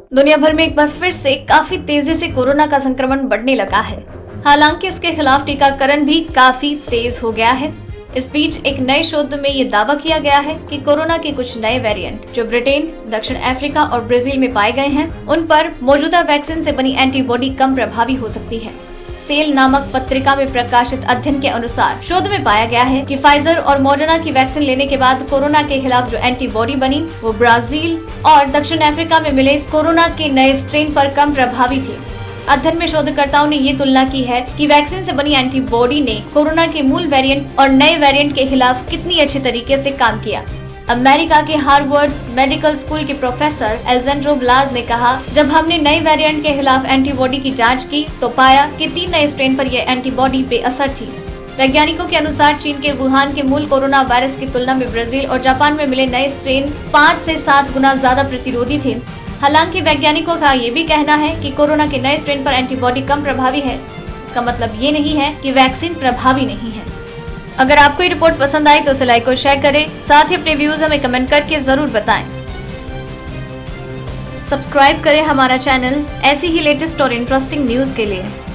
दुनिया भर में एक बार फिर से काफी तेजी से कोरोना का संक्रमण बढ़ने लगा है। हालांकि इसके खिलाफ टीकाकरण भी काफी तेज हो गया है। इस बीच एक नए शोध में ये दावा किया गया है कि कोरोना के कुछ नए वेरिएंट जो ब्रिटेन, दक्षिण अफ्रीका और ब्राजील में पाए गए हैं, उन पर मौजूदा वैक्सीन से बनी एंटीबॉडी कम प्रभावी हो सकती है। सेल नामक पत्रिका में प्रकाशित अध्ययन के अनुसार शोध में पाया गया है कि फाइजर और मॉडर्ना की वैक्सीन लेने के बाद कोरोना के खिलाफ जो एंटीबॉडी बनी वो ब्राजील और दक्षिण अफ्रीका में मिले कोरोना के नए स्ट्रेन पर कम प्रभावी थी। अध्ययन में शोधकर्ताओं ने ये तुलना की है कि वैक्सीन से बनी एंटीबॉडी ने कोरोना के मूल वेरिएंट और नए वेरिएंट के खिलाफ कितनी अच्छे तरीके से काम किया। अमेरिका के हार्वर्ड मेडिकल स्कूल के प्रोफेसर एल्जेंड्रो ब्लाज ने कहा, जब हमने नए वेरिएंट के खिलाफ एंटीबॉडी की जांच की तो पाया कि 3 नए स्ट्रेन पर यह एंटीबॉडी बेअसर थी। वैज्ञानिकों के अनुसार चीन के वुहान के मूल कोरोना वायरस की तुलना में ब्राजील और जापान में मिले नए स्ट्रेन 5 से 7 गुना ज्यादा प्रतिरोधी थे। हालांकि वैज्ञानिकों का ये भी कहना है कि कोरोना के नए स्ट्रेन पर एंटीबॉडी कम प्रभावी है। इसका मतलब ये नहीं है कि वैक्सीन प्रभावी नहीं है। अगर आपको ये रिपोर्ट पसंद आई तो उसे लाइक और शेयर करें, साथ ही अपने व्यूज हमें कमेंट करके जरूर बताएं। सब्सक्राइब करें हमारा चैनल ऐसी ही लेटेस्ट और इंटरेस्टिंग न्यूज के लिए।